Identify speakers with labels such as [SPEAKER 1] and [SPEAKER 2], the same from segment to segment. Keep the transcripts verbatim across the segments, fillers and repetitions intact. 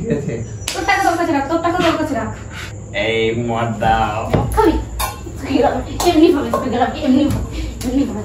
[SPEAKER 1] ঠিক আছে?
[SPEAKER 2] তোর টাকা তোর কাছে রাখ, তোর টাকা তোর কাছে রাখ।
[SPEAKER 1] এই মদ দাও।
[SPEAKER 2] খাবি? এমনি ভাবে তোকে গেলাম, এমনি ভাবে, এমনি ভাবে।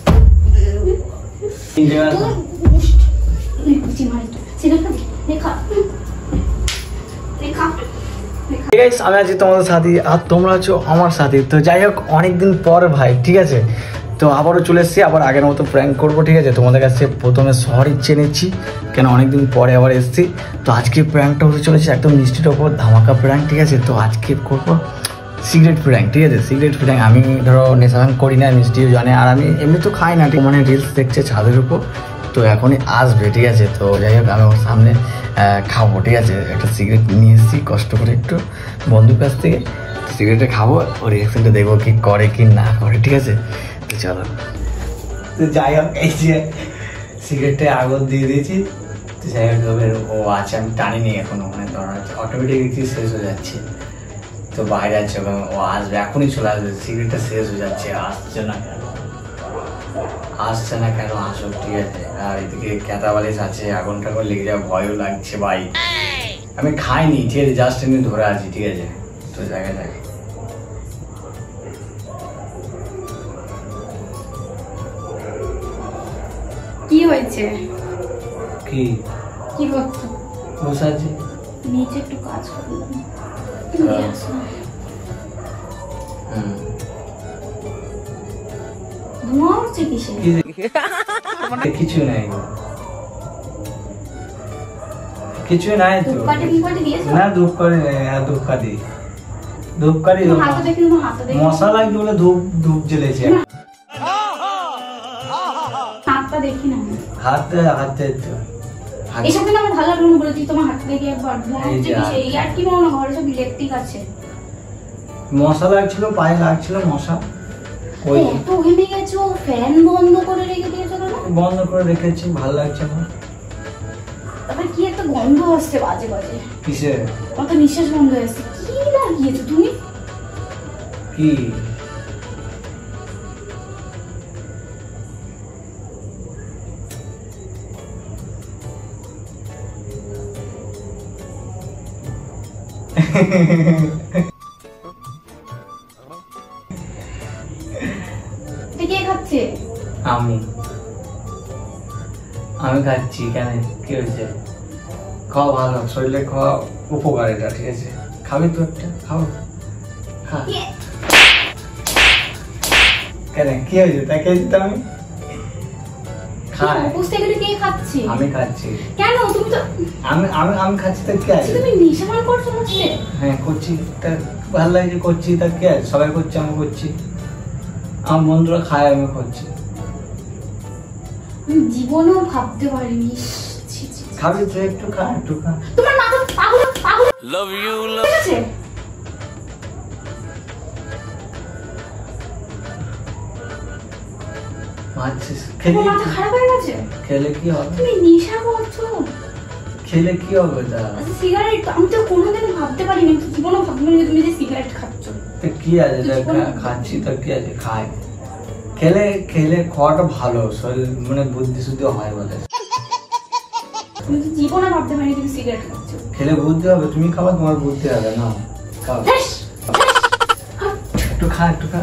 [SPEAKER 2] কুচি মারি তো, সিগারেট খাবি? দেখা, দেখা।
[SPEAKER 3] গাইস আমি আছি তোমাদের সাথে আর তোমরা আছো আমার সাথে। তো যাই হোক অনেকদিন পর ভাই, ঠিক আছে? তো আবারও চলে এসেছি, আবার আগের মতো প্র্যাঙ্ক করবো, ঠিক আছে? তোমাদের কাছে প্রথমে সরি চেয়ে নিচ্ছি, কেন অনেকদিন পরে আবার এসেছি। তো আজকে প্র্যাঙ্কটা হতে চলেছে একদম মিষ্টির ওপর ধামাকা প্র্যাঙ্ক, ঠিক আছে? তো আজকে করবো সিগারেট প্র্যাঙ্ক, ঠিক আছে? Cigarette prank. আমি ধরো নেশান করি না, মিষ্টিও জানে, আর আমি এমনি তো খাই না, ঠিক মানে রিলস দেখছে ছাদের উপর, তো এখনই আসবে, ঠিক আছে? তো যাই হোক আমি ওর সামনে খাবো, ঠিক আছে? একটা সিগারেট নিয়ে এসেছি কষ্ট করে একটু বন্ধুর কাছ থেকে, সিগারেটে খাবো, ওর রিয়াকশনটা দেখবো কি করে কি না করে, ঠিক আছে? তো চলো। তো যাই হোক এই যে সিগারেটে আগুন দিয়ে দিয়েছি, তো যাই হোক ও আছে, আমি টানিনি এখনো, মানে ধরা অটোমেটিক শেষ হয়ে যাচ্ছে। তো বাইরে আছে, ও আসবে, এখনই চলে আসবে, সিগারেটটা শেষ হয়ে যাচ্ছে, আসছে না কেন আসছে না কেন আসুক, ঠিক আছে? আর এদিকে ক্যাতা বালিশ আছে, আগুন টাগুন লেগে যাওয়া ভয়ও লাগছে ভাই। আমি খাইনি, ঠিক আছে? জাস্ট এমনি ধরে আছি, ঠিক আছে? তো জায়গায় যাই।
[SPEAKER 2] কি হয়েছে?
[SPEAKER 3] কি
[SPEAKER 2] কি করছো?
[SPEAKER 3] বসে আছি,
[SPEAKER 2] নিচে একটু কাজ করলাম।
[SPEAKER 3] হুম
[SPEAKER 2] ধোঁয়া উঠছে কিসে?
[SPEAKER 3] কিছু নাই, কিছু নাই তো।
[SPEAKER 2] ধূপকাঠি ধূপকাঠি দিয়েছো?
[SPEAKER 3] না ধূপকাঠি, হ্যাঁ ধূপকাঠি, ধূপকাঠি
[SPEAKER 2] হাতে দেখি, তোমার হাতে দেখি।
[SPEAKER 3] মশা লাগছে বলে ধূপ ধূপ জ্বেলেছে।
[SPEAKER 2] হাতটা দেখি না,
[SPEAKER 3] হাতে হাতে তো
[SPEAKER 2] এই সাথে আমার ভালো লাগলো বলেছি, তোমার হাতে দেখি একবার। ধোঁয়া উঠছে কিসে? এই আর কি মনে হয় ঘরে সব ইলেকট্রিক আছে।
[SPEAKER 3] মশা লাগছিল, পায়ে লাগছিল মশা। ওই
[SPEAKER 2] এত ঘেমে গেছো, ফ্যান বন্ধ করে রেখে দিয়েছো কেন?
[SPEAKER 3] বন্ধ করে রেখেছি, ভালো লাগছে না।
[SPEAKER 2] তারপরে কি একটা গন্ধ আসছে বাজে বাজে।
[SPEAKER 3] কিসে?
[SPEAKER 2] কত নিঃশ্বাস বন্ধ আসছে। কি লাগিয়েছো তুমি?
[SPEAKER 3] কি
[SPEAKER 2] কে খাচ্ছে?
[SPEAKER 3] আমি আমি খাচ্ছি। কেন, কি হয়েছে? খাওয়া ভালো, শরীরে খাওয়া উপকার, এটা ঠিক আছে? খাবি তো একটা, খাও, খা। কেন, কি হয়েছে? তাই খেয়েছি তো আমি, খাই।
[SPEAKER 2] কে খাচ্ছে?
[SPEAKER 3] আমি খাচ্ছি।
[SPEAKER 2] কেন? তুমি তো
[SPEAKER 3] আমি আমি আমি খাচ্ছি, তার কি আছে?
[SPEAKER 2] তুমি নেশামান করছো বুঝলে?
[SPEAKER 3] হ্যাঁ করছি, তার ভালো লাগছে করছি, তার কি আছে? সবাই করছে, আমি করছি, আমার বন্ধুরা খায়, আমি করছি।
[SPEAKER 2] আমি জীবনেও ভাবতে পারিনি।
[SPEAKER 3] খাবি তো, একটু খা, একটু খা।
[SPEAKER 2] তোমার মাথা পাগল পাগল। লাভ ইউ লাভ আছে।
[SPEAKER 3] মাছিস খেলে,
[SPEAKER 2] মাথা খারাপ হয়ে গেছে।
[SPEAKER 3] খেলে কি হবে?
[SPEAKER 2] তুমি নেশা করছো,
[SPEAKER 3] খেলে কি হবে? তা
[SPEAKER 2] সিগারেট আমি তো কোনোদিন ভাবতে পারিনি, জীবনেও ভাবতে পারিনি তুমি যে সিগারেট খাচ্ছ।
[SPEAKER 3] তো কি আছে, খাচ্ছি তো কি আছে, খাই। খেলে খেলে খাওয়াটা ভালো, শরীর মানে বুদ্ধি শুদ্ধি হয় বলে।
[SPEAKER 2] তুমি তো জীবনে ভাবতে পারিনি তুমি সিগারেট খাচ্ছ।
[SPEAKER 3] খেলে বুদ্ধি হবে, তুমি খাবা, তোমার বুদ্ধি হবে না। খাও, একটু খা, একটু খা।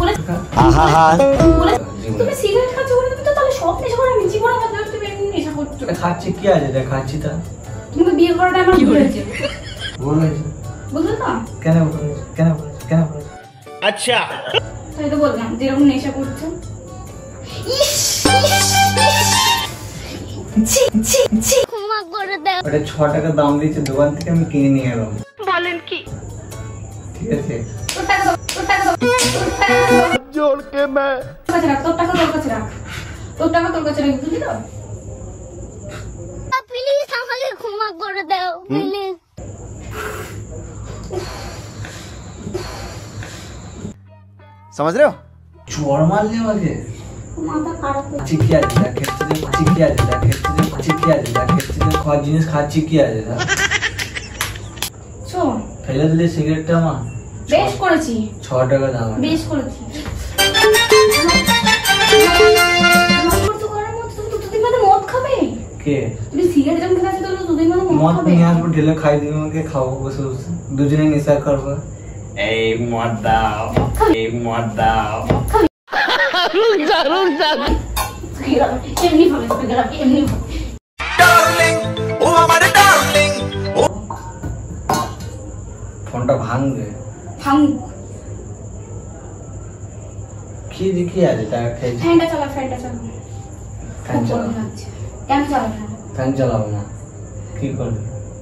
[SPEAKER 2] তুমি সিগারেট খাচ্ছ বলে তুমি তো তাহলে সব নেশা করো। আমি জীবনে ভাবতে পারি তুমি এমনি নেশা করছো।
[SPEAKER 3] খাচ্ছি কি আছে, দেখ খাচ্ছি তা।
[SPEAKER 2] তুমি বিয়ে করাটা আমার ভুল হয়েছে।
[SPEAKER 3] ভুল হয়েছে?
[SPEAKER 2] বুঝলে না
[SPEAKER 3] কেন ভুল হয়েছে? কেন ভুল হয়েছে? কেন ভুল হয়েছে? আচ্ছা
[SPEAKER 2] তাই তো বললাম যেরকম নেশা করছো।
[SPEAKER 3] ওটা ছ টাকা দাম দিয়েছে দোকান থেকে, আমি কিনে নিয়ে এলাম।
[SPEAKER 2] বলেন কি?
[SPEAKER 3] ঠিক আছে,
[SPEAKER 2] তোর টাকা দাও, তোর টাকা দাও, তোর টাকা দাও। জোর কে মে কাছে রাখ, তোর টাকা তোর কাছে রাখ, তোর টাকা তোর কাছে রাখ, বুঝলি তো?
[SPEAKER 4] প্লিজ আমাকে ক্ষমা করে দাও, প্লিজ।
[SPEAKER 3] समझ रहे हो? चोर मार ले आगे
[SPEAKER 2] माथा खाराप
[SPEAKER 3] चिकी आ जा खेत से चिकी आ जा खेत से चिकी आ जा खेत से खा जिनिस खा चिकी आ जा
[SPEAKER 2] শোন
[SPEAKER 3] ফেলে দিলে সিগারেটটা মা
[SPEAKER 2] বেশ করেছি
[SPEAKER 3] ছ টাকা দাম
[SPEAKER 2] বেশ করেছি মদ খাবে কে তুমি সিগারেট যখন খেতে আসো তাহলে দুদিন কোনদিন কোনো মদ
[SPEAKER 3] মদ
[SPEAKER 2] খাবে?
[SPEAKER 3] নিয়ে আসবো, ঢেলে খাই দিবি, আমাকে খাবো বসে বসে, দুজনে নেশা করবো।
[SPEAKER 1] এই মদ দাও, এই মদ দাও।
[SPEAKER 2] এমনি ভাবে তোকে গেলাম, এমনি ভাবে।
[SPEAKER 3] ফোনটা ভাঙবে।
[SPEAKER 2] ভাঙুক।
[SPEAKER 3] কি দেখি আছে টাকা খেয়েছি।
[SPEAKER 2] ফ্যানটা চালা, ফ্যানটা চালা।
[SPEAKER 3] ফ্যান
[SPEAKER 2] খুব
[SPEAKER 3] চালাবো
[SPEAKER 2] গরম লাগছে। কেন চালাবে না?
[SPEAKER 3] ফ্যান চালাবো না, কি করবে?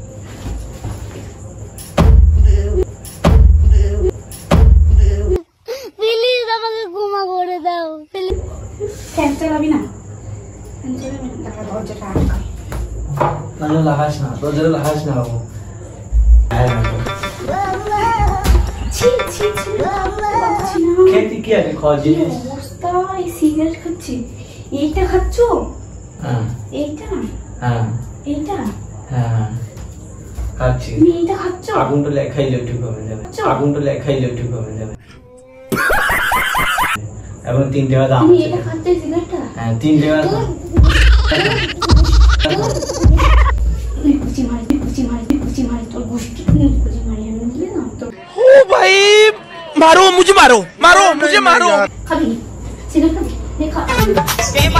[SPEAKER 4] প্লিজ আমাকে ক্ষমা করে দাও প্লিজ।
[SPEAKER 2] ফ্যান চালাবি না? ফ্যান চালাবি না? তারপর দরজাটা আটকাই।
[SPEAKER 3] তাহলে লাগাস না, দরজাটা লাগাস না বাবু।
[SPEAKER 2] ছি ছি ছি পাচ্ছি না।
[SPEAKER 3] খেতে কি আছে খাওয়া
[SPEAKER 2] কি
[SPEAKER 3] জিনিস?
[SPEAKER 2] অবস্থা, এই সিগারেট খাচ্ছি। এইটা খাচ্ছো?
[SPEAKER 3] হ্যাঁ
[SPEAKER 2] এইটা
[SPEAKER 3] হ্যাঁ
[SPEAKER 2] এইটা
[SPEAKER 3] হ্যাঁ খাচ্ছি।
[SPEAKER 2] তুমি এইটা খাচ্ছো?
[SPEAKER 3] আগুনটা লেখাইলে ঠিক হয়ে যাবে, আগুনটা লেখাইলে ঠিক হয়ে যাবে। এখন তিন টাকা দাম
[SPEAKER 2] তুমি
[SPEAKER 3] আছে।
[SPEAKER 2] এটা খাচ্ছো সিগারেটটা?
[SPEAKER 3] হ্যাঁ তিন টাকা দাম।
[SPEAKER 2] তুই কুচি মারি, তুই কুচি মারি, তুই কুচি মারি, তোর গোষ্ঠী তুই কুচি মারি, আমি বুঝলি না তো।
[SPEAKER 5] ओ भाई मारो मुझे मारो मारो मुझे मारो
[SPEAKER 2] খাবি সিগারেট খাবি? দেখা দেখা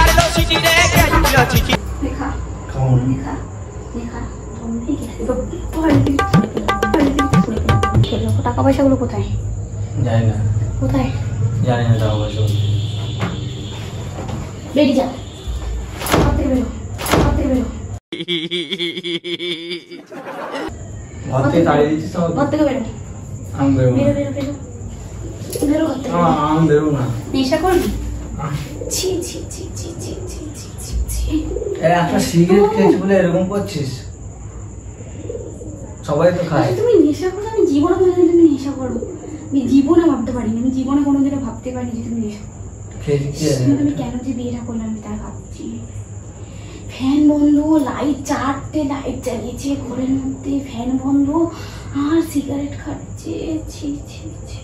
[SPEAKER 3] খাও না।
[SPEAKER 2] দেখা দেখা টাকা পয়সাগুলো কোথায়?
[SPEAKER 3] জানি না,
[SPEAKER 2] কোথায়?
[SPEAKER 3] জানি না টাকা পয়সা।
[SPEAKER 2] বেরিয়ে যা, ঘর থেকে বেরো, ঘর থেকে বেরো,
[SPEAKER 3] ঘর থেকে তাড়িয়ে দিচ্ছিস তো?
[SPEAKER 2] ঘর থেকে বেরো,
[SPEAKER 3] আমি বেরোবো
[SPEAKER 2] বেরো
[SPEAKER 3] না।
[SPEAKER 2] বেরো বেরো বেরো ঘর থেকে।
[SPEAKER 3] আ- আমি বেরোবো না।
[SPEAKER 2] নেশা করবি? ছি ছি ছি ছি ছি ছি ছি ছি ছি।
[SPEAKER 3] এই একটা সিগারেট খেয়েছি বলে এরকম করছিস? সবাই তো খায়।
[SPEAKER 2] আরে তুমি নেশা করো, আমি জীবনে কোনোদিন তুমি নেশা করো, আমি জীবনে ভাবতে পারিনি, আমি জীবনে কোনোদিনও ভাবতে পারিনি যে তুমি নেশা করো।
[SPEAKER 3] খেয়েছি কি আছে?
[SPEAKER 2] আমি কেন যে বিয়েটা করলাম আমি তাই ভাবছি। ফ্যান বন্ধ, লাইট চারটে লাইট জ্বালিয়েছে ঘরের মধ্যে, ফ্যান বন্ধ আর সিগারেট খাচ্ছে। ছি ছি ছি।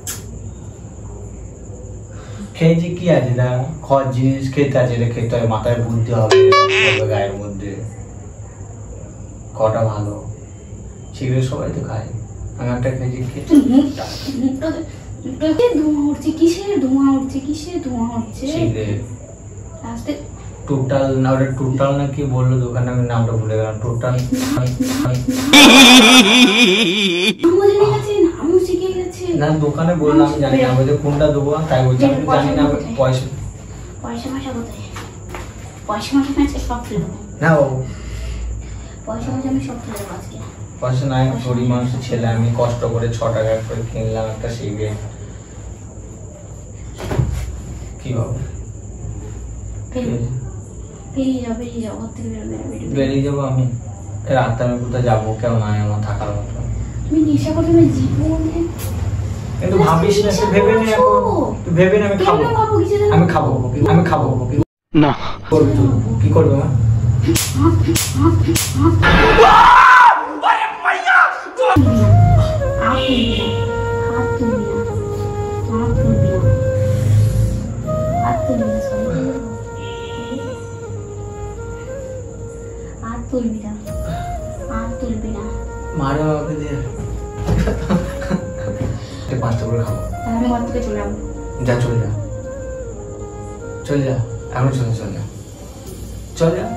[SPEAKER 3] খেয়েছি কি আছে? না খাওয়ার জিনিস খেতে আছে, এটা খেতে হয়, মাথায় বুদ্ধি হবে, হবে গায়ের মধ্যে। কটা ভালো সিগারেট সবাই তো খায়, আমি একটা খেয়েছি। খেয়ে
[SPEAKER 2] তুই মুখটা মুখটা মুখটাতে ধোঁয়া উঠছে, কিসের ধোঁয়া উঠছে, কিসের ধোঁয়া উঠছে?
[SPEAKER 3] সিগারেট
[SPEAKER 2] আস্তে
[SPEAKER 3] টোটাল না, ওটা টোটাল না কি বললো দোকানে, আমি নামটা ভুলে গেলাম। টোটাল
[SPEAKER 2] নামও শিখে গেছে।
[SPEAKER 3] না দোকানে বললাম, জানি না বলছে কোনটা দেবো, তাই বলছি আমি তো জানি না পয়সা।
[SPEAKER 2] পয়সা পয়সা কোথায়? পয়সা পয়সা আজকে সব ফেলে দেবো।
[SPEAKER 3] না বাবু
[SPEAKER 2] পয়সা পয়সা আমি সব ফেলে দেবো আজকে।
[SPEAKER 3] পয়সা নাই, গরিব মানুষের ছেলে আমি, কষ্ট করে ছ টাকা করে কিনলাম একটা সিগারেট। কি বাবু
[SPEAKER 2] বেরিয়ে যাও, বেরিয়ে যাও, ঘর থেকে বেরো, বেরো, বেরো।
[SPEAKER 3] বেরিয়ে যাবো আমি? রাতে আমি কোথায় যাবো? কেউ নাই আমার থাকার মতো।
[SPEAKER 2] তুমি নেশা করবে না জীবনে?
[SPEAKER 3] কিন্তু ভাবিস না, তুই ভেবে নে এখন, তুই ভেবে নে আমি খাবো,
[SPEAKER 2] কেন ভাবো? কিছু জানো না?
[SPEAKER 3] আমি খাবো, আমি খাবো
[SPEAKER 5] ना
[SPEAKER 3] করবি তুই? কি করবে মা?
[SPEAKER 2] হাত তুলবি না, হাত তুলবি না, হাত তুলবি না, সবাই। হাত তুলবি না, হাত তুলবি না।
[SPEAKER 3] মারে আমাকে দিয়ে পাঁচটা করে খাবো।
[SPEAKER 2] তাহলে আমি ঘর থেকে চলে যাবো।
[SPEAKER 3] যা চলে যা, চলে যা, এখন চলে চলে যা, চলে যা,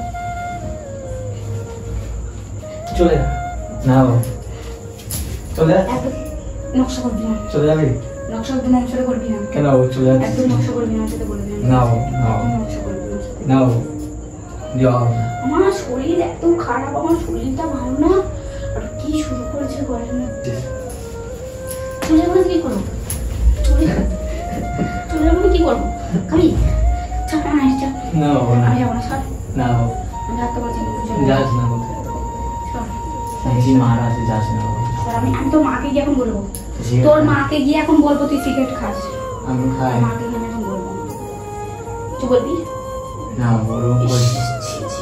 [SPEAKER 3] চলে যা। না বাবু চলে যা।
[SPEAKER 2] এত নকশা করবি না,
[SPEAKER 3] চলে যাবি?
[SPEAKER 2] নকশা একদম নকশা করবি না,
[SPEAKER 3] কেন বাবু চলে যাচ্ছিস?
[SPEAKER 2] একদম নকশা করবি না, সেটা বলবি না।
[SPEAKER 3] না বাবু, না বাবু,
[SPEAKER 2] একদম নকশা করবি না।
[SPEAKER 3] না বাবু, যাও।
[SPEAKER 2] আমার শরীর এত খারাপ, আমার শরীরটা ভালো না, আর কি শুরু করেছে ঘরের মধ্যে। চলে যাবো না কি করবো? চলে যাবো, চলে যাবো না কি করবো? খাবি? চাপ না, চাপ।
[SPEAKER 3] না বাবু, না,
[SPEAKER 2] আমি যাবো না, সর।
[SPEAKER 3] না বাবু,
[SPEAKER 2] আমি হাত তো বলছি না, চলে
[SPEAKER 3] যাস
[SPEAKER 2] যাবো।
[SPEAKER 3] না কোথায়,
[SPEAKER 2] সর,
[SPEAKER 3] বেশি মার আছে, যাস না বাবু।
[SPEAKER 2] সর। আমি আমি তোর মাকে গিয়ে এখন বলবো,
[SPEAKER 3] সিগারেট
[SPEAKER 2] তোর
[SPEAKER 3] খাই।
[SPEAKER 2] মাকে গিয়ে এখন বলবো তুই সিগারেট খাস।
[SPEAKER 3] আমি খাই
[SPEAKER 2] তোর মাকে গিয়ে আমি এখন বলবো। তুই বলবি?
[SPEAKER 3] না ওরকম
[SPEAKER 2] ইস,
[SPEAKER 3] করছি
[SPEAKER 2] ছি, ছি।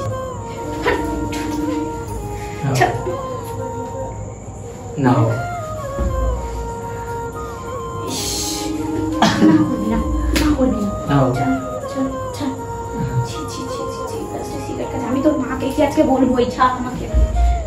[SPEAKER 3] না।
[SPEAKER 2] ছাড়।
[SPEAKER 3] না বাবু,
[SPEAKER 2] ইস, না করবি না, না করবি না।
[SPEAKER 3] না বাবু,
[SPEAKER 2] চল, চল, চল। ছি, ছি, ছি, ছি, ছি, গাছটা সিগারেট খাচ্ছে। আমি তোর মাকে কি আজকে বলবো, এই ছাড় আমাকে।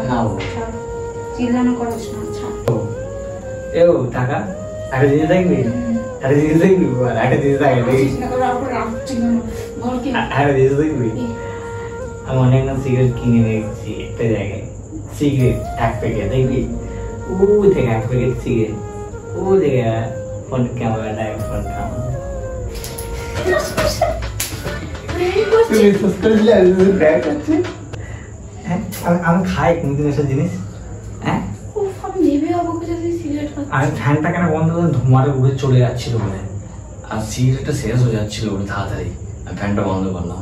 [SPEAKER 3] খাবো।
[SPEAKER 2] ছাড়। চিল্লানো করিস না, ছাড়।
[SPEAKER 3] এও টাকা একটা জিনিস দেখবি, একটা জিনিস দেখবি, একটা জিনিস দেখবি,
[SPEAKER 2] হাসিস না, তোর আবার রাগ চিল্লানো। বল কি?
[SPEAKER 3] একটা জিনিস দেখবি।
[SPEAKER 2] কি?
[SPEAKER 3] আমি অনেকটা সিগারেট কিনে রেখেছি একটা জায়গায়, সিগারেট এক প্যাকেট দেখবি, ও থেকে এক প্যাকেট সিগারেট, ও থেকে ফোন ক্যামেরাটা ফোন ক্যামেরা। তুমি বিশ্বাস করলে ব্যাগ আছে? হ্যাঁ, আমি আমি খাই কোনদিন এসব জিনিস? হ্যাঁ,
[SPEAKER 2] উফ, আমি ভেবে অবাক হয়ে যাচ্ছি, সিগারেট খাচ্ছি।
[SPEAKER 3] আমি ফ্যানটা কেন বন্ধ করে ধোঁয়ারে উড়ে চলে যাচ্ছিল বলে, আর সিগারেটটা শেষ হয়ে যাচ্ছিল ওটা তাড়াতাড়ি, আমি ফ্যানটা বন্ধ করলাম।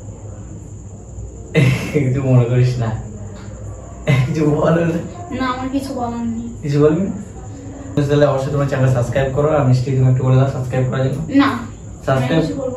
[SPEAKER 3] কিছু মনে করিস না, কিছু বল
[SPEAKER 2] না, আমার কিছু বলার নেই।
[SPEAKER 3] কিছু বলবি না? তাহলে অবশ্যই তোমার চ্যানেল সাবস্ক্রাইব করো, আর মিষ্টি তুমি একটু বলে দাও সাবস্ক্রাইব করার জন্য।
[SPEAKER 2] না,
[SPEAKER 3] সাবস্ক্রাইব
[SPEAKER 2] আমি কিছু বলবো